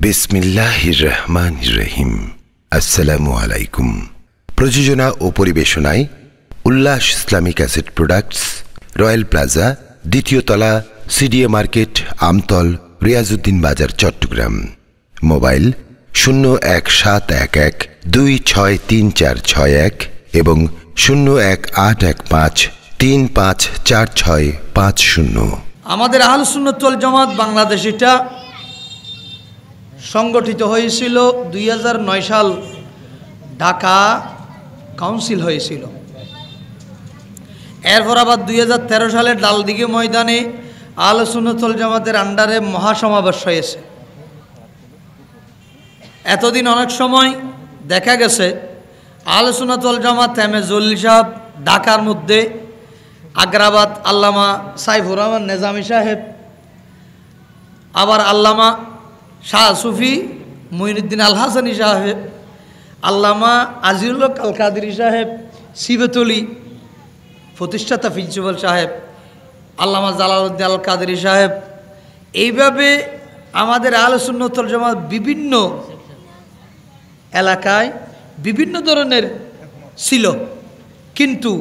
বিসমিল্লাহির রহমানির রহিম। আসসালামু আলাইকুম। প্রযোজনা ও পরিবেশনায় Ullash Islamic asset products, royal plaza, দ্বিতীয় তলা, সিডিএ মার্কেট, আমতল, রিয়াজউদ্দিন বাজার, চট্টগ্রাম। মোবাইল 017112634661 এবং 018153544650। আমাদের আহলে সুন্নাত ওয়াল জামাত বাংলাদেশ এটা সংগঠিত হয়েছিল 2009 সাল ঢাকা কাউন্সিল হয়েছিল। এরপর আবার 2013 সালে ডালদিঘি ময়দানে আহলে সুন্নাত ওয়াল জামাতের আন্ডারে মহাসমাবেশ হয়েছে। এতদিন অনেক সময় দেখা গেছে আহলে সুন্নাত ওয়াল জামাত এম এ জলিল সাহেব ঢাকার মধ্যে, আগ্রাবাদ আল্লামা সাইফুর রহমান নেজামি সাহেব, আবার আল্লামা শাহ সুফি মঈনুদ্দিন আল হাসানি সাহেব, আল্লামা আজিজুল হক আল কাদেরী সাহেব, সিবেতলি প্রতিষ্ঠাতা প্রিন্সিপাল সাহেব, আল্লামা জালালউদ্দিন আল কাদেরী সাহেব, এইভাবে আমাদের আহলে সুন্নাত ওয়াল জামাত বিভিন্ন এলাকায় বিভিন্ন ধরনের ছিল। কিন্তু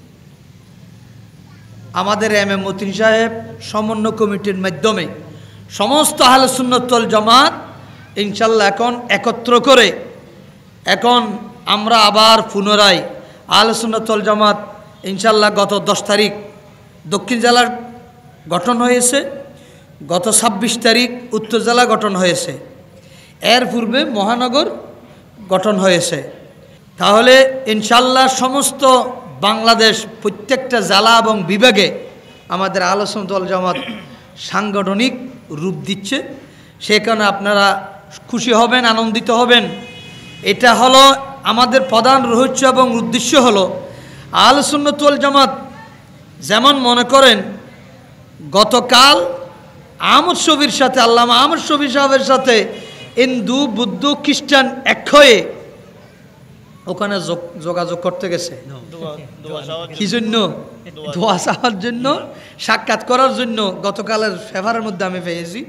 আমাদের এম এ মতিন সাহেব সমন্বয় কমিটির মাধ্যমে সমস্ত আহলে সুন্নাত ওয়াল জামাত ইনশাল্লাহ এখন একত্র করে এখন আমরা আবার পুনরায় আহলে সুন্নাত ওয়াল জামাত ইনশাল্লাহ গত 10 তারিখ দক্ষিণ জেলার গঠন হয়েছে, গত 26 তারিখ উত্তর জেলা গঠন হয়েছে, এর পূর্বে মহানগর গঠন হয়েছে। তাহলে ইনশাল্লাহ সমস্ত বাংলাদেশ প্রত্যেকটা জেলা এবং বিভাগে আমাদের আহলে সুন্নাত ওয়াল জামাত সাংগঠনিক রূপ দিচ্ছে। সেখানে আপনারা খুশি হবেন, আনন্দিত হবেন। এটা হলো আমাদের প্রধান রহস্য এবং উদ্দেশ্য হলো আহলে সুন্নাত ওয়াল জামাত যেমন মনে করেন গতকাল আহমদ শফির সাথে আল্লামা আহমদ শফি সাহেবের সাথে হিন্দু বৌদ্ধ খ্রিস্টান এক হয়ে ওখানে যোগাযোগ করতে গেছে। কি জন্য? দোয়া চাওয়ার জন্য, সাক্ষাৎ করার জন্য। গতকালের ফেভারের মধ্যে আমি পেয়েছি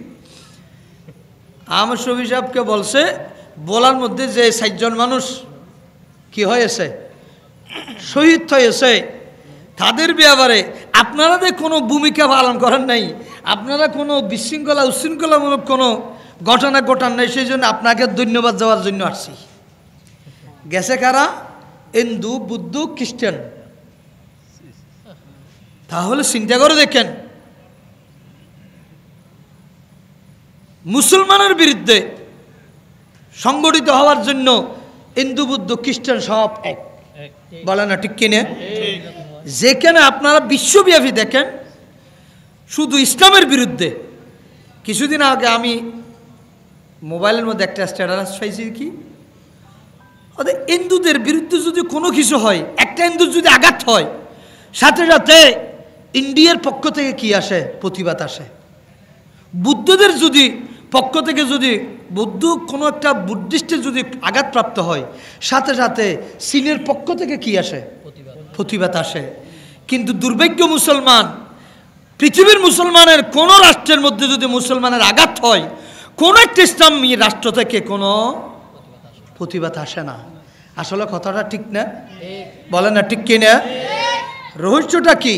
আহমদ শফি সাহেবকে বলছে বলার মধ্যে যে 4 জন মানুষ কি হয়েছে, শহীদ হয়েছে, তাদের ব্যাপারে আপনারা যে কোনো ভূমিকা পালন করেন নাই, আপনারা কোনো বিশৃঙ্খলা উচ্ছৃঙ্খলামূলক কোনো ঘটনা ঘটান নাই, সেই জন্য আপনাকে ধন্যবাদ দেওয়ার জন্য আসছি। গেছে কারা? হিন্দু বৌদ্ধ খ্রিস্টান। তাহলে চিন্তা করে দেখেন মুসলমানের বিরুদ্ধে সংগঠিত হওয়ার জন্য হিন্দু বৌদ্ধ খ্রিস্টান সব এক, বলে না ঠিক কিনে? যেখানে আপনারা বিশ্বব্যাপী দেখেন শুধু ইসলামের বিরুদ্ধে। কিছুদিন আগে আমি মোবাইলের মধ্যে একটা স্ট্যাটাস পাইছি, কি হিন্দুদের বিরুদ্ধে যদি কোনো কিছু হয়, একটা হিন্দুর যদি আঘাত হয়, সাথে সাথে ইন্ডিয়ার পক্ষ থেকে কি আসে? প্রতিবাদ আসে। বুদ্ধদের যদি পক্ষ থেকে যদি বৌদ্ধ কোনো একটা বুদ্ধিস্টের যদি আঘাতপ্রাপ্ত হয়, সাথে সাথে চীনের পক্ষ থেকে কি আসে? প্রতিবাদ আসে। কিন্তু দুর্ভাগ্য মুসলমান, পৃথিবীর মুসলমানের কোনো রাষ্ট্রের মধ্যে যদি মুসলমানের আঘাত হয়, কোনো একটা ইসলামী রাষ্ট্র থেকে কোনো প্রতিবাদ আসে না। আসলে কথাটা ঠিক না? বলে না ঠিক কিনা? রহস্যটা কি?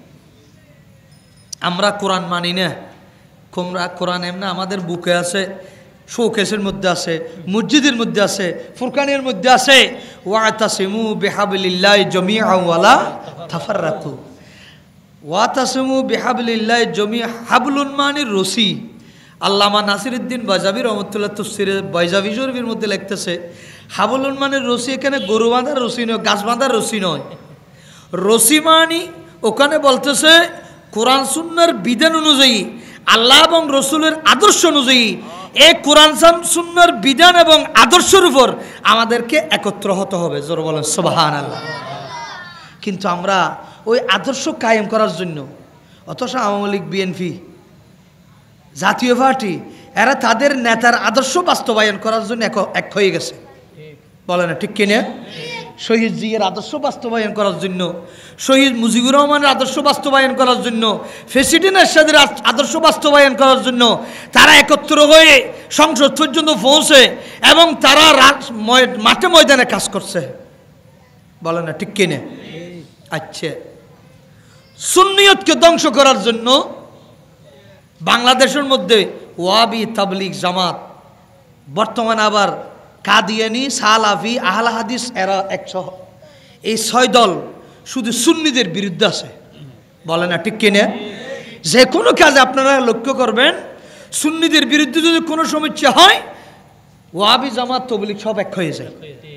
আমরা কোরআন মানি না। কোরআন এমনি আমাদের বুকে আছে, শোকেসের মধ্যে আছে, মসজিদের মধ্যে আছে, ফুরকানের মধ্যে আছে। ওয়াতাসিমু বিহাবলিল্লাহি জামিআন ওয়ালা তাফাররাকু। ওয়াতাসিমু বিহাবলিল্লাহি জামিআন, হাবলুন মানে রশি। আল্লামা নাসিরউদ্দিন বাইজাবি রহমতুল্লাহ তাফসীরে বাইজাবি শরীফের মধ্যে লিখতেছে হাবলুন মানে রশি, এখানে গরু বাঁধার রশি নয়, গাছ বাঁধার রশি নয়। রশি মানি ওখানে বলতেছে কোরআন সুন্নাহর বিধান অনুযায়ী, আল্লাহ এবং রসুলের আদর্শ অনুযায়ী এই কোরআন সুন্নাহর বিধান এবং আদর্শের উপর আমাদেরকে একত্র হতে হবে। জোর বলেন সুবহানাল্লাহ। কিন্তু আমরা ওই আদর্শ কায়েম করার জন্য, অথচ আওয়ামী লীগ, বিএনপি, জাতীয় পার্টি, এরা তাদের নেতার আদর্শ বাস্তবায়ন করার জন্য এক হয়ে গেছে। বলে না ঠিক কিনা? শহীদ জিয়ার আদর্শ বাস্তবায়ন করার জন্য, শহীদ মুজিবুর রহমানের আদর্শ বাস্তবায়ন করার জন্য, প্রেসিডেন্ট এরশাদের আদর্শ বাস্তবায়ন করার জন্য তারা একত্র হয়ে সংসদ পর্যন্ত পৌঁছে এবং তারা মাঠে ময়দানে কাজ করছে। বলে না ঠিক কিনে? আচ্ছা, সুন্নিয়তকে ধ্বংস করার জন্য বাংলাদেশের মধ্যে ওয়াবি, তাবলিগ, জামাত, বর্তমানে আবার কাদিয়ানি, সালাফি, আহলে হাদিস এরা একসহ এই 6 দল শুধু সুন্নিদের বিরুদ্ধে আছে। বলে না ঠিক কিনে? যে কোনো কাজে আপনারা লক্ষ্য করবেন, সুন্নিদের বিরুদ্ধে যদি কোনো সমস্যা হয়, ওয়াবি, জামাত, তাবলিগ সব এক হয়ে যায়।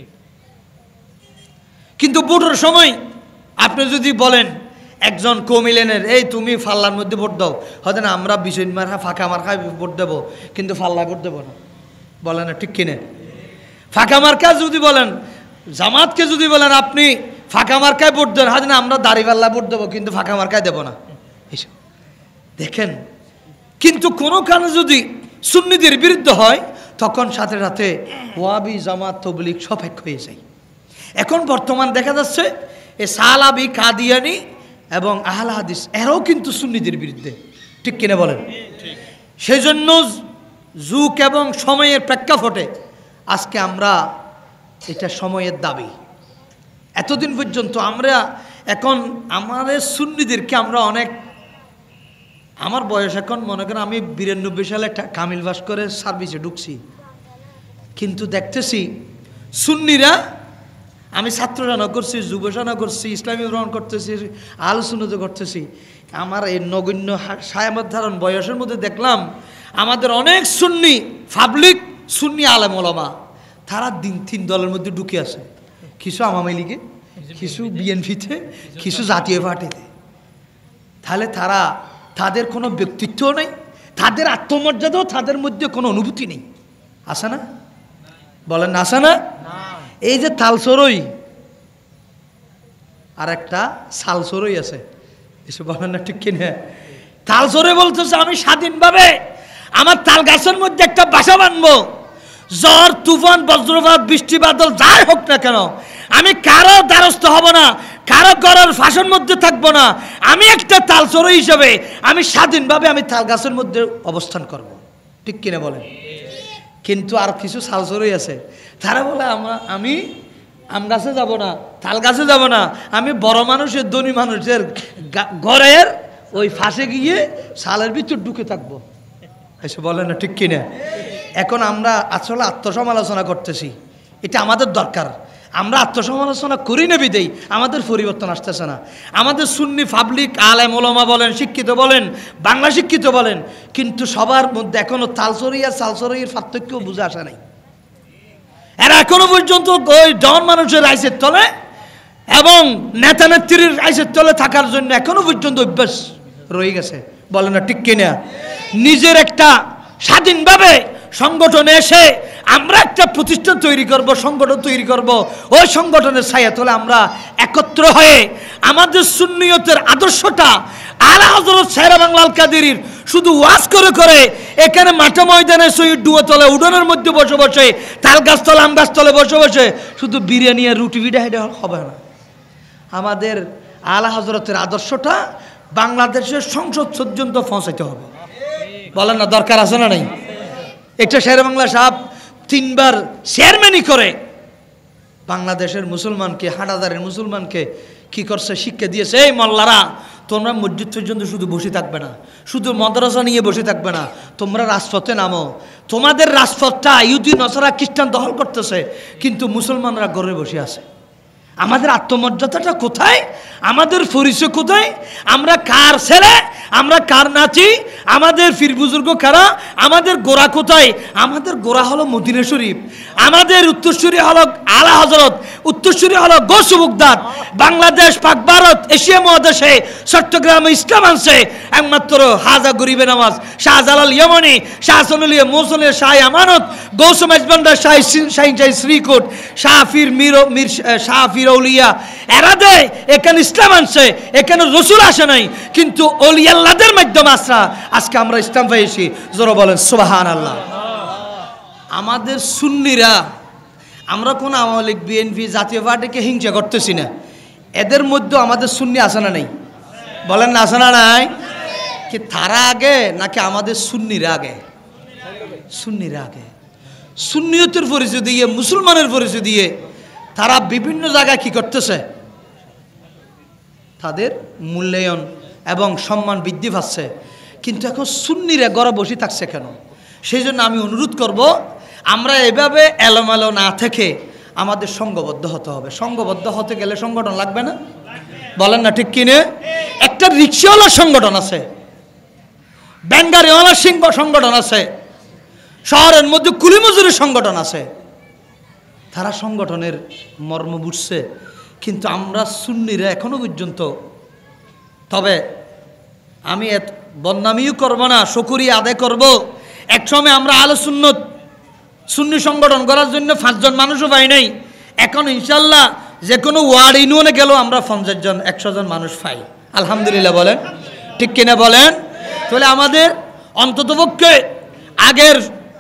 কিন্তু ভোটের সময় আপনি যদি বলেন একজন কমিলেনের, এই তুমি ফাল্লার মধ্যে ভোট দাও, হয়তো না আমরা বিশন মার্কা ফাঁকা মার্কায় ভোট দেবো, কিন্তু ফাল্লায় ভোট দেবো না। বলে না ঠিক কিনে? ফাঁকা মার্কা যদি বলেন, জামাতকে যদি বলেন আপনি ফাঁকা মার্কায় ভোট দেন, হয়তো না আমরা দাড়িপাল্লায় ভোট দেবো, কিন্তু ফাঁকা মার্কায় দেবো না। এইসব দেখেন। কিন্তু কোনো কারণে যদি সুন্নিদের বিরুদ্ধে হয়, তখন সাথে সাথে ওয়াবি, জামাত, তাবলিগ সব এক হয়ে যায়। এখন বর্তমান দেখা যাচ্ছে এই সালাফি, কাদিয়ানি এবং আহলে হাদিস এরাও কিন্তু সুন্নিদের বিরুদ্ধে। ঠিক কিনা বলেন? সেই জন্য যুগ এবং সময়ের প্রেক্ষাপটে আজকে আমরা, এটা সময়ের দাবি। এতদিন পর্যন্ত আমরা এখন আমাদের সুন্নিদেরকে আমরা অনেক, আমার বয়স এখন মনে করেন আমি 92 সালে কামিল পাস করে সার্ভিসে ঢুকছি, কিন্তু দেখতেছি সুন্নিরা, আমি ছাত্ররানা করছি, যুবসানা করছি, ইসলামী ভ্রমণ করতেছি, আলোচনা করতেছি, আমার এই নগণ্য সায়ামত ধারণ বয়সের মধ্যে দেখলাম আমাদের অনেক সুন্নি পাবলিক, সুন্নি আলেম ওলামা, তারা 3 দলের মধ্যে ঢুকে আছে। কিছু আওয়ামী লীগে, কিছু বিএনপিতে, কিছু জাতীয় পার্টিতে। তাহলে তাদের কোনো ব্যক্তিত্ব নেই, তাদের আত্মমর্যাদাও তাদের মধ্যে কোনো অনুভূতি নেই। আছে না? বলেন না আছে না? এই যে তালসরই আর একটা সালসরই আছে, এসব বলেন না ঠিক কিনা? তালসরে বলতেছে আমি স্বাধীনভাবে আমার তাল গাছের মধ্যে একটা বাসা বাঁধবো, ঝড়, তুফান, বজ্রপাত, বৃষ্টি, বাদল যাই হোক না কেন, আমি কারো দ্বারস্থ হব না, কারো ঘরের ফাঁসের মধ্যে থাকবো না, আমি একটা তালসরে হিসেবে আমি স্বাধীনভাবে আমি তাল গাছের মধ্যে অবস্থান করব। ঠিক কিনা বলেন? কিন্তু আর কিছু সালসরই আছে, তারা বলে আমি আম গাছে যাব না, তাল গাছে যাব না, আমি বড় মানুষের, ধনী মানুষের ঘরের ওই ফাঁসে গিয়ে সালের ভিতর ঢুকে থাকবো। এসে বলে না ঠিক কিনা? এখন আমরা আসলে আত্মসমালোচনা করতেছি, এটা আমাদের দরকার। আমরা আত্মসমালোচনা করি না বিদেই আমাদের পরিবর্তন আসতেছে না। আমাদের সুন্নি পাবলিক, আলেম ওলামা বলেন, শিক্ষিত বলেন, বাংলা শিক্ষিত বলেন, কিন্তু সবার মধ্যে এখনো তালসরি আর সালসরির পার্থক্য বুঝে আসে নাই। এরা এখনো পর্যন্ত ওই ডন মানুষের রাইসের তলে এবং নেতা নেত্রীর রাইসের তলে থাকার জন্য এখনো পর্যন্ত অভ্যাস রয়ে গেছে। বলে না ঠিক কিনা? নিজের একটা স্বাধীনভাবে সংগঠনে এসে আমরা একটা প্রতিষ্ঠান তৈরি করব, সংগঠন তৈরি করব, ওই সংগঠনের ছায়াতলে আমরা একত্র হয়ে আমাদের সুন্নিয়তের আদর্শটা আলা হযরত শেরে বাংলা আল কাদেরীর শুধু ওয়াজ করে করে এখানে মাঠে ময়দানে শহীদ ডুয়াতলে উডনের মধ্যে বসে বসে, তাল গাছতলে, আম গাছতলে বসে বসে শুধু বিরিয়ানি আর রুটি ভিড়া হেঁটে হবে না। আমাদের আলা হযরতের আদর্শটা বাংলাদেশের সংসদ পর্যন্ত পৌঁছাইতে হবে। বলেন না দরকার আছে না নাই? একটা শেরে বাংলা সাহেব 3 বার চেয়ারম্যানই করে বাংলাদেশের মুসলমানকে, হাটাদারের মুসলমানকে কি করছে? শিক্ষা দিয়েছে, এই মোল্লারা তোমরা মসজিদ পর্যন্ত শুধু বসে থাকবে না, শুধু মাদ্রাসা নিয়ে বসে থাকবে না, তোমরা রাজপথে নামো। তোমাদের রাজপথটা ইহুদি, নসারা, খ্রিস্টান দখল করতেছে, কিন্তু মুসলমানরা ঘরে বসে আছে। আমাদের আত্মমর্যাদাটা কোথায়? আমাদের পরিচয় কোথায়? আমরা কার ছেলে, আমরা কার নাচি, আমাদের পীর বুজুর্গ কারা, আমাদের গোড়া কোথায়? আমাদের গোড়া হলো মদিনা শরীফ, আমাদের উত্তরসূরি হলো আলা হযরত, উত্তরসূরি হলো গৌস বাগদাদ। বাংলাদেশ, পাক ভারত, এশিয়া মহাদেশে চট্টগ্রামে ইসলাম আনছে একমাত্র হাজা গরিবে নামাজ, শাহজালাল ইয়মনি, শাহ হাসানুলিয়া মৌসুলের শাহ আমানত, গৌস মেজবান্ডার শাহ শ্রীকোট, শাহ ফির মির শাহ ফির আউলিয়া, এরা দে এখানে ইসলাম আনছে, এখানে রসুল আসে নাই, কিন্তু অলি আল্লাহদের মাধ্যমে আজকে আমরা ইসলাম পেয়েছি। জোরে বলেন সুবহানাল্লাহ। আমাদের সুন্নিরা আমরা কোন আওয়ামী লীগ বিএনপি জাতীয় পার্টিকে হিংসা করতেছি না, এদের মধ্যে আমাদের সুন্নি আছে না নেই? বলেন না, আছে না নাই? কি তারা আগে নাকি আমাদের সুন্নিরা আগে? সুন্নিরা আগে। সুন্নিয়তের পরিচয় দিয়ে, মুসলমানের পরিচয় দিয়ে তারা বিভিন্ন জায়গায় কি করতেছে, তাদের মূল্যায়ন এবং সম্মান বৃদ্ধি পাচ্ছে। কিন্তু এখন সুন্নিরা ঘরে বসে থাকছে কেন? সেই জন্য আমি অনুরোধ করব, আমরা এভাবে এলোমেলো না থেকে আমাদের সংঘবদ্ধ হতে হবে। সংঘবদ্ধ হতে গেলে সংগঠন লাগবে না? বলেন না ঠিক কিনে? একটা রিক্সাওয়ালার সংগঠন আছে, ব্যাঙ্গারিওয়ালার সংগঠন আছে, শহরের মধ্যে কুলি মজুরের সংগঠন আছে। তারা সংগঠনের মর্ম বুঝছে, কিন্তু আমরা সুন্নিরা এখনো পর্যন্ত। তবে আমি বদনামিও করব না, শুকরিয়া আদায় করব। একসময় আমরা আহলে সুন্নত সুন্নি সংগঠন করার জন্য 5 জন মানুষও পাই নাই। এখন ইনশাল্লাহ যে কোনো ওয়ার্ড ইউনিয়নে গেলেও আমরা 50 জন 100 জন মানুষ পাই, আলহামদুলিল্লাহ। বলেন ঠিক কিনা বলেন? তাহলে আমাদের অন্ততপক্ষে আগের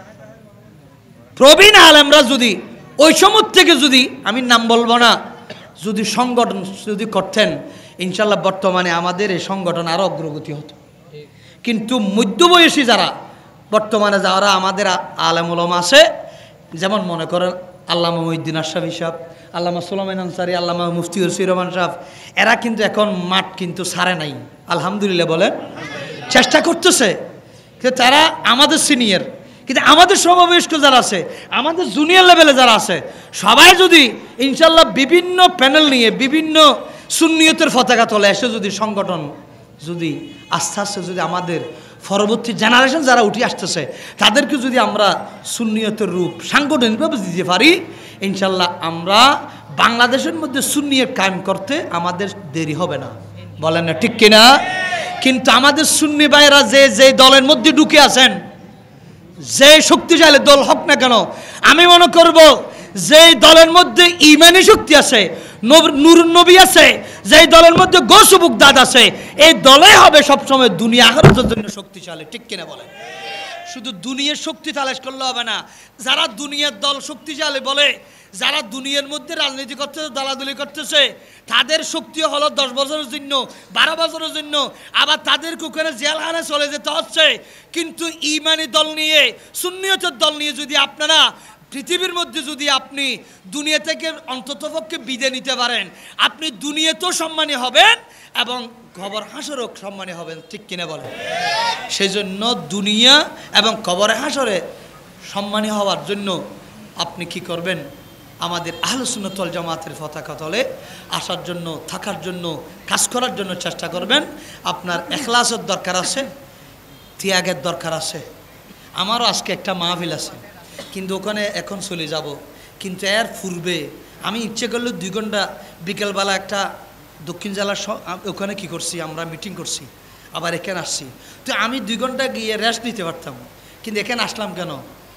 প্রবীণ আলেমরা যদি ওই সময় থেকে, যদি আমি নাম বলবো না, যদি সংগঠন যদি করতেন, ইনশাল্লাহ বর্তমানে আমাদের এই সংগঠন আরও অগ্রগতি হতো। কিন্তু মধ্যবয়সী যারা বর্তমানে যারা আমাদের আলেম ওলামা আছে, যেমন মনে করেন আল্লামা মহিউদ্দিন আশরাফি সাহেব, আল্লামা সুলাইমান আনসারী, আল্লামা মুফতি হুসির রহমান সাহেব, এরা কিন্তু এখন মাঠ কিন্তু ছাড়ে নাই, আলহামদুলিল্লাহ। বলেন চেষ্টা করতেছে, কিন্তু তারা আমাদের সিনিয়র। কিন্তু আমাদের সমবয়স্ক যারা আছে, আমাদের জুনিয়র লেভেলে যারা আছে, সবাই যদি ইনশাল্লাহ বিভিন্ন প্যানেল নিয়ে বিভিন্ন সুন্নিয়তের পতাকা তলে এসে যদি সংগঠন যদি আস্তে আস্তে যদি আমাদের পরবর্তী জেনারেশন যারা উঠে আসতেছে তাদেরকে যদি আমরা সুন্নিয়তের রূপ সাংগঠনিকভাবে দিতে পারি, ইনশাল্লাহ আমরা বাংলাদেশের মধ্যে সুন্নিয়ত কায়েম করতে আমাদের দেরি হবে না। বলেন না ঠিক কিনা? কিন্তু আমাদের সুন্নি ভাইরা যে দলের মধ্যে ঢুকে আছেন, যে শক্তিশালী দল হোক না কেন, আমি মনে করব যে দলের মধ্যে ইমানি শক্তি আছে, নূর নবী আছে, যে দলের মধ্যে গোসবুক দাদ আছে, এই দলে হবে সবসময় দুনিয়া আখিরাতের জন্য শক্তিশালী। ঠিক কিনা বলেন? শুধু দুনিয়ার শক্তি তালাশ করলে হবে না। যারা দুনিয়ার দল শক্তিশালী বলে, যারা দুনিয়ার মধ্যে রাজনীতি করতেছে, দালাদুলি করতেছে, তাদের শক্তি হলো 10 বছরের জন্য, 12 বছরের জন্য, আবার তাদেরকে ওখানে জেলখানে চলে যেতে হচ্ছে। কিন্তু ইমানি দল নিয়ে, সুন্নিয়তের দল নিয়ে যদি আপনারা পৃথিবীর মধ্যে যদি আপনি দুনিয়া থেকে অন্ততপক্ষে বিদায় নিতে পারেন, আপনি দুনিয়াতেও সম্মানী হবেন এবং কবর হাসরেও সম্মানী হবেন। ঠিক কিনা বলেন? সেই জন্য দুনিয়া এবং কবর হাসরে সম্মানী হওয়ার জন্য আপনি কি করবেন? আমাদের আহলে সুন্নাত ওয়াল জামাতের পতাকা তলে আসার জন্য, থাকার জন্য, কাজ করার জন্য চেষ্টা করবেন। আপনার ইখলাসের দরকার আছে, ত্যাগের দরকার আছে। আমারও আজকে একটা মাহফিল আছে, কিন্তু ওখানে এখন চলে যাব। কিন্তু এর পূর্বে আমি ইচ্ছে করলে 2 ঘন্টা বিকেলবেলা একটা দক্ষিণ জেলার ওখানে কি করছি, আমরা মিটিং করছি, আবার এখানে আসছি। তো আমি 2 ঘন্টা গিয়ে রেস্ট নিতে পারতাম, কিন্তু এখানে আসলাম কেন?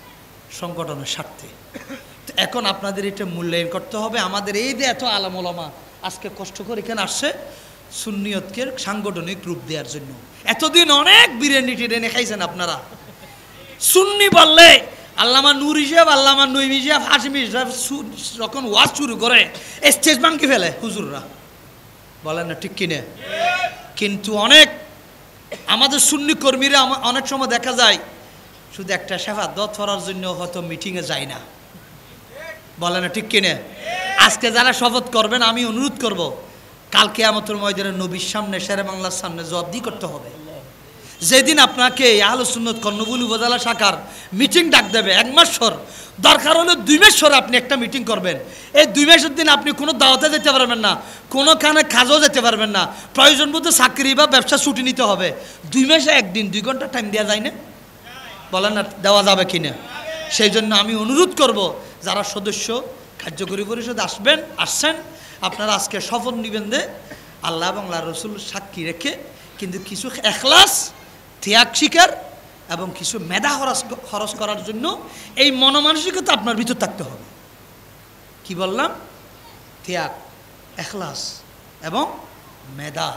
সংগঠনের স্বার্থে। তো এখন আপনাদের এটা মূল্যায়ন করতে হবে। আমাদের এই যে এত আলেম ওলামা আজকে কষ্ট করে এখানে আসছে সুন্নিয়তকে সাংগঠনিক রূপ দেওয়ার জন্য। এতদিন অনেক বিরিয়ানি টিরিয়ানি খাইছেন আপনারা। সুন্নি বললে আল্লামা নুর সাহেব, আল্লামা নঈমী সাহেব, হাশিমি সাহেব যখন ওয়াজ শুরু করে স্টেজ ভাঙি ফেলে হুজুররা। বলেন না ঠিক কিনে? কিন্তু অনেক আমাদের সুন্নি কর্মীরা অনেক সময় দেখা যায় শুধু একটা শাহাদাত পড়ার জন্য হয়তো মিটিংয়ে যায় না। বলেন না ঠিক কিনে? আজকে যারা শপথ করবেন, আমি অনুরোধ করব, কাল কিয়ামতের ময়দানে নবীর সামনে, শেরে বাংলার সামনে জবাবদিহি করতে হবে। যেদিন আপনাকে আহলে সুন্নাত কর্ণফুলী উপজেলা শাখার মিটিং ডাক দেবে 1 মাস পর, দরকার হলে 2 মাস পর আপনি একটা মিটিং করবেন। এই 2 মাসের দিন আপনি কোনো দাওয়াতে যেতে পারবেন না, কোনোখানে কাজও যেতে পারবেন না। প্রয়োজন মতো চাকরি বা ব্যবসা ছুটি নিতে হবে। 2 মাসে 1 দিন 2 ঘন্টা টাইম দেওয়া যায় না? বলেন না দেওয়া যাবে কি না? সেই জন্য আমি অনুরোধ করব, যারা সদস্য কার্যকরী পরিষদ আসছেন, আপনারা আজকে শপথ নিবেন যে আল্লাহ এবং আল্লাহ রসুল সাক্ষী রেখে, কিন্তু কিছু ইখলাস, ত্যাগ স্বীকার এবং কিছু মেধা খরচ করার জন্য এই মনোমানসিকতা আপনার ভিতর থাকতে হবে। কি বললাম? ত্যাগ, ইখলাস এবং মেধা,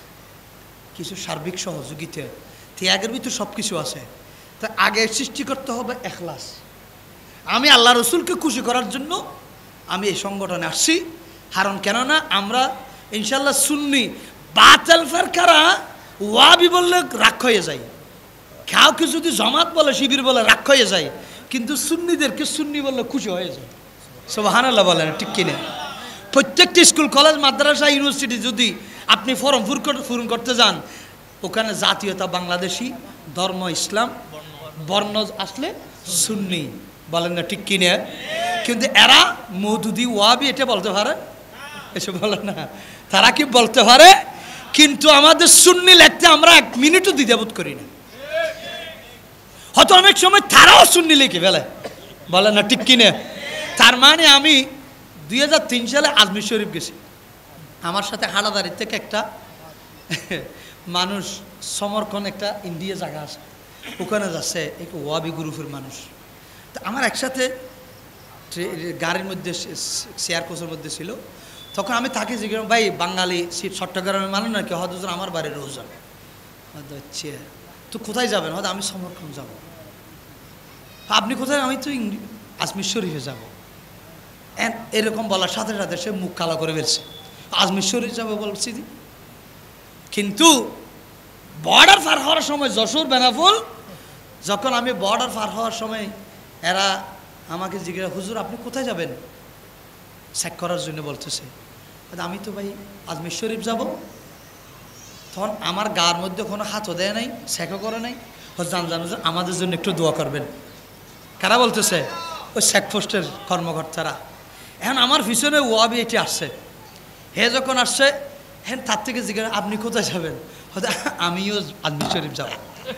কিছু সার্বিক সহযোগিতা। ত্যাগের ভিতর সব কিছু আছে। তা আগে সৃষ্টি করতে হবে ইখলাস। আমি আল্লাহ রসুলকে খুশি করার জন্য আমি এই সংগঠনে আসছি। কারণ কেননা আমরা ইনশাল্লাহ সুন্নি, বাতিল ফিরকারা ওয়াবি বললে রাগ হয়ে যায়, কাউকে যদি জামাত বলে শিবির বলে রাগ হয়ে যায়, কিন্তু সুন্নিদেরকে সুন্নি বললে খুশি হয়ে যায়। সুবহানাল্লাহ বলেন, ঠিক কিনা? প্রত্যেকটি স্কুল, কলেজ, মাদ্রাসা, ইউনিভার্সিটি যদি আপনি ফর্ম পূরণ করতে যান, ওখানে জাতীয়তা বাংলাদেশি, ধর্ম ইসলাম, বর্ণ আসলে সুন্নি, বলেন না ঠিক কিনা? কিন্তু এরা মওদুদি ওয়াবি এটা বলতে পারে? এসব বলে না। তারা কি বলতে পারে? কিন্তু আমাদের সুন্নি লিখতে আমরা 1 মিনিটও দ্বিধাবোধ করি না। হয়তো অনেক সময় তারাও সুন্নি লিখে ফেলে, বলে না ঠিক কিনা? তার মানে আমি 2003 সালে আজমির শরীফ গেছি। আমার সাথে হাটাদারি থেকে একটা মানুষ, সমরকন একটা ইন্ডিয়া জায়গা আছে, ওখানে যাচ্ছে এক ওয়াবি গ্রুপের মানুষ। তো আমার একসাথে গাড়ির মধ্যে শেয়ার কোচের মধ্যে ছিল। তখন আমি তাকে জিজ্ঞেস, ভাই বাঙালি চট্টগ্রামের মানুষ নাকি? হয়তো আমার বাড়ির রোজন। হচ্ছে তো কোথায় যাবেন? হয়তো আমি সমরকন যাব। আপনি কোথায়? আমি তো আজমির শরীফে যাব। এরকম বলার সাথে সাথে সে মুখ কালো করে ফেলছে। আজমির শরীফ যাবে বলছি। কিন্তু বর্ডার পার হওয়ার সময়, যশোর বেনাফুল, যখন আমি বর্ডার পার হওয়ার সময় এরা আমাকে জিজ্ঞাসা, হুজুর আপনি কোথায় যাবেন? চেক করার জন্য বলতেছে। আমি তো ভাই আজমির শরীফ যাব। তখন আমার গার মধ্যে কোনো হাতও দেয় নাই, চেকও করে নাই। জান আমাদের জন্য একটু দোয়া করবেন। কারা বলতেছে? ওই চেকপোস্টের কর্মকর্তারা। এখন আমার পিছনে ওয়াবি এটি আসছে। হে যখন আসছে, হ্যাঁ তার থেকে জিজ্ঞাসা, আপনি কোথায় যাবেন? হয়তো আমিও আজমির শরীফ যাব।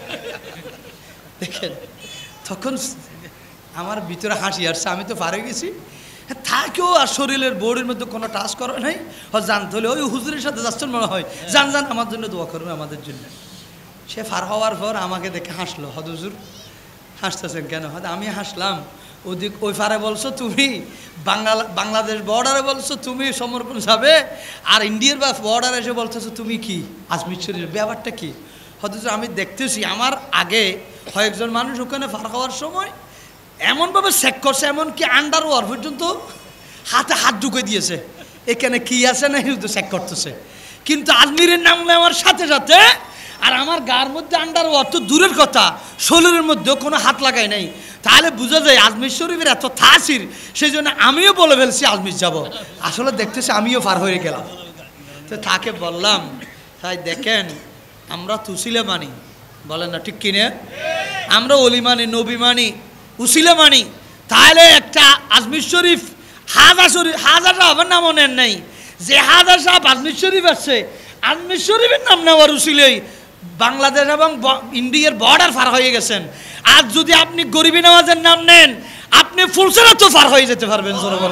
দেখেন, তখন আমার ভিতরে হাসি আসছে। আমি তো পারে গেছি, থাকেও আর শরীরের বোর্ডের মধ্যে কোনো টাচ করে নাই। জানতে হলে ওই হুজুরের সাথে যাচ্ছেন মনে হয়, জান আমার জন্য দোয়া করবে, আমাদের জন্য। সে পার হওয়ার পর আমাকে দেখে হাসলো। হুজুর হাসতেছেন কেন? হয়তো আমি হাসলাম। ওই পারে বলছো তুমি বাংলাদেশ বর্ডারে বলছো তুমি সমরকন যাবে, আর ইন্ডিয়ার বা বর্ডারে এসে বলতেছো তুমি কি আজমির শরীফ, ব্যাপারটা কি? হয়তো আমি দেখতেছি আমার আগে কয়েকজন মানুষ ওখানে পার হওয়ার সময় এমনভাবে চেক করছে, এমনকি আন্ডার ওয়ার পর্যন্ত হাতে হাত ঢুকে দিয়েছে, এখানে কি আছে না চেক করতেছে। কিন্তু আজমিরের নাম নেওয়ার সাথে সাথে আর আমার গার মধ্যে আন্ডার ওয়ার তো দূরের কথা, শরীরের মধ্যেও কোনো হাত লাগায় নাই। তাহলে বোঝা যায় আজমির শরীফের এত তাসির। সেই জন্য আমিও বলে ফেলছি আজমির যাব। আসলে দেখতেছি আমিও পার হয়ে গেলাম। তো তাকে বললাম, তাই দেখেন আমরা তুসিলে মানি, বলেন না ঠিক কিনে? আমরা অলি মানি, নবী মানি, উসিলে মানি। তাহলে একটা আজমির শরীফ, হাজার সাহেবের নামও নেন নাই, যে হাজার সাহেব আজমির শরীফ আছে, আজমির শরীফের নাম নেওয়ার উসিলেই বাংলাদেশ এবং ইন্ডিয়ার বর্ডার পার হয়ে গেছেন। আর যদি আপনি গরিবী নওয়াজের নাম নেন, আপনি ফুলসেরা তো পার হয়ে যেতে পারবেন।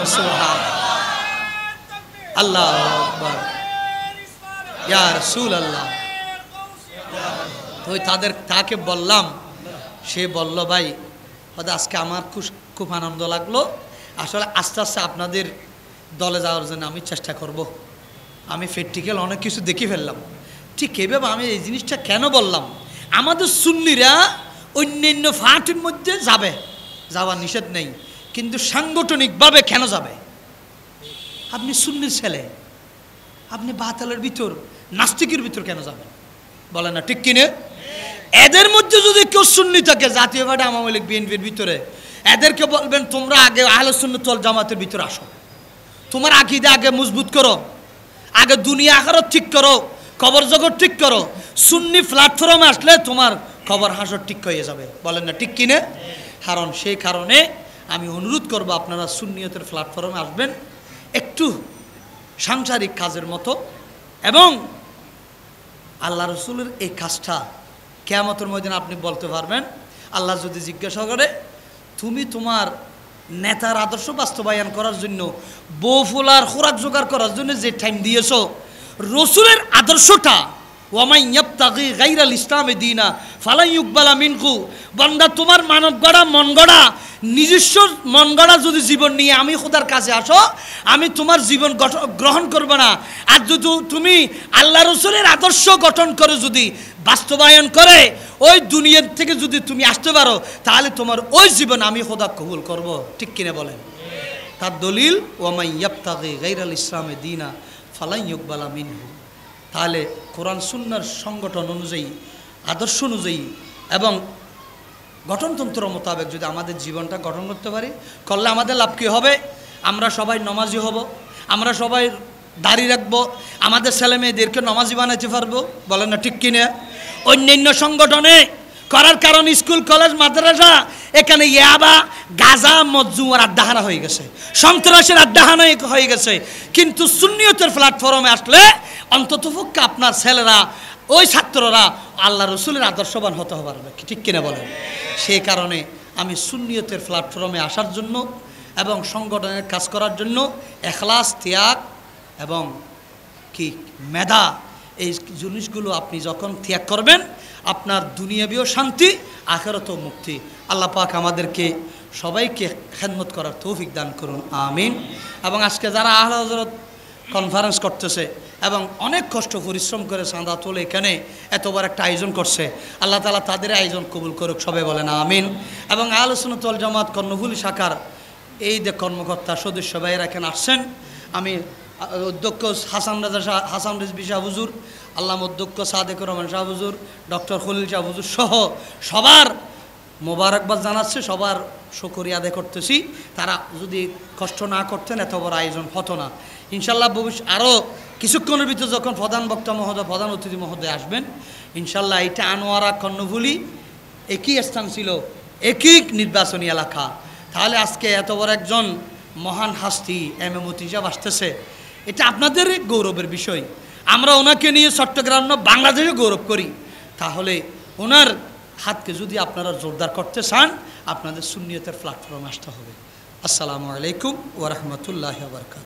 আল্লাহ আকবার, ইয়া রাসূলুল্লাহ। তো তাকে বললাম, সে বলল, ভাই হয়তো আজকে আমার খুব আনন্দ লাগলো। আসলে আস্তে আস্তে আপনাদের দলে যাওয়ার জন্য আমি চেষ্টা করব। আমি প্র্যাকটিক্যাল অনেক কিছু দেখে ফেললাম। ঠিক এভাবে আমি এই জিনিসটা কেন বললাম, আমাদের সুন্নিরা অন্যান্য ফাটির মধ্যে যাওয়ার নিষেধ নেই, কিন্তু সাংগঠনিকভাবে কেন যাবে? আপনি সুন্নির ছেলে, আপনি বাতালের ভিতর, নাস্তিকের ভিতর কেন যাবেন? বলে না ঠিক কিনে? এদের মধ্যে যদি কেউ সুন্নি থাকে, জাতীয় পার্টি, আওয়ামী লীগ, বিএনপির ভিতরে, এদেরকে বলবেন তোমরা আগে আহলে সুন্নাত ওয়াল জামাতের ভিতরে আসো, তোমার আকীদা আগে মজবুত করো, আগে দুনিয়া আখিরাত ঠিক করো, কবর জগৎ ঠিক করো। সুন্নি প্ল্যাটফর্মে আসলে তোমার কবর হাসর ঠিক হয়ে যাবে। বলেন না ঠিক কিনে? কারণ সেই কারণে আমি অনুরোধ করব আপনারা সুন্নিয়তের প্ল্যাটফর্মে আসবেন, একটু সাংসারিক কাজের মতো। এবং আল্লাহ রসুলের এই কাজটা কিয়ামতের ময়দানে আপনি বলতে পারবেন, আল্লাহ যদি জিজ্ঞাসা করে তুমি তোমার নেতার আদর্শ বাস্তবায়ন করার জন্য, বউ ফুলার খোরাক জোগাড় করার জন্য যে টাইম দিয়েছো, রসুলের আদর্শটা ওয়ামাই ইয়াবতাগি গায়রাল ইসলামে দীনা ফালা ইউকবালা মিনহু, বান্দা তোমার মানব গড়া মন গড়া নিজস্ব মন গড়া যদি জীবন নিয়ে আমি খোদার কাছে আসো, আমি তোমার জীবন গ্রহণ করব না। আর যদি তুমি আল্লাহ রসুলের আদর্শ গঠন করে যদি বাস্তবায়ন করে ওই দুনিয়ার থেকে যদি তুমি আসতে পারো, তাহলে তোমার ওই জীবন আমি খোদা কবুল করব। ঠিক কিনা বলেন? তার দলিল ওয়ামাই ইয়াবতাগি গায়রাল ইসলামে দীনা ফালান ইউকবালা মিনহু। তাহলে কোরআন সুন্নাহর সংগঠন অনুযায়ী, আদর্শ অনুযায়ী এবং গঠনতন্ত্র মোতাবেক যদি আমাদের জীবনটা গঠন করতে পারি, করলে আমাদের লাভ কী হবে? আমরা সবাই নমাজি হব, আমরা সবাই দাড়ি রাখবো, আমাদের ছেলে মেয়েদেরকে নমাজি বানাইতে পারবো, বলেন না ঠিক কিনা? অন্যান্য সংগঠনে করার কারণ স্কুল কলেজ মাদ্রাসা এখানে ইয়াবা গাজা মজ্জুমার আড্ডাহানা হয়ে গেছে, সন্ত্রাসের আড্ডাহানা হয়ে গেছে। কিন্তু সুন্নিয়তের প্ল্যাটফর্মে আসলে অন্ততপক্ষে আপনার ছেলেরা, ওই ছাত্ররা আল্লাহ রসুলের আদর্শবান হতে পারবে, ঠিক কিনা বলেন? সেই কারণে আমি সুন্নিয়তের প্ল্যাটফর্মে আসার জন্য এবং সংগঠনের কাজ করার জন্য এখলাস, ত্যাগ এবং কি মেধা, এই জিনিসগুলো আপনি যখন ত্যাগ করবেন আপনার দুনিয়াবিও শান্তি, আখিরাতেও মুক্তি। আল্লাহ পাক আমাদেরকে সবাইকে খেদমত করার তৌফিক দান করুন, আমিন। এবং আজকে যারা আহলে হযরত কনফারেন্স করতেছে এবং অনেক কষ্ট পরিশ্রম করে চাঁদা তোলে এখানে এত বড় একটা আয়োজন করছে, আল্লাহ তাআলা তাদের আয়োজন কবুল করুক, সবাই বলেন আমিন। এবং আহলে সুন্নাত ওয়াল জামাত কর্ণফুলী শাখার এই যে কর্মকর্তা সদস্য ভাইয়েরা এখানে আসছেন, আমি অধ্যক্ষ হাসান রিজভী শাহ হুজুর, আল্লামা অধ্যক্ষ সাদেকুর রহমান শাহ হুজুর, ডক্টর খলিল শাহ হুজুর সহ সবার মোবারকবাদ জানাচ্ছে, সবার শুকরিয়া আদায় করতেছি। তারা যদি কষ্ট না করতেন এত বড় আয়োজন হতো না। ইনশাল্লাহ ভবিষ্যৎ আরও কিছুক্ষণের ভিতরে যখন প্রধান বক্তা মহোদয়, প্রধান অতিথি মহোদয় আসবেন, ইনশাল্লাহ এটা আনোয়ারা কর্ণফুলী একই স্থান ছিল, একই নির্বাচনী এলাকা। তাহলে আজকে এত বড় একজন মহান হাস্তি এম.এ. মতিন সাহেব আসতেছে, এটা আপনাদের গৌরবের বিষয়। আমরা ওনাকে নিয়ে চট্টগ্রাম না বাংলাদেশে গৌরব করি। তাহলে ওনার হাতকে যদি আপনারা জোরদার করতে চান, আপনাদের সুন্নিয়তের প্ল্যাটফর্মে আসতে হবে। আসসালামু আলাইকুম ওয়া রাহমাতুল্লাহি ওয়া বারাকাতুহু।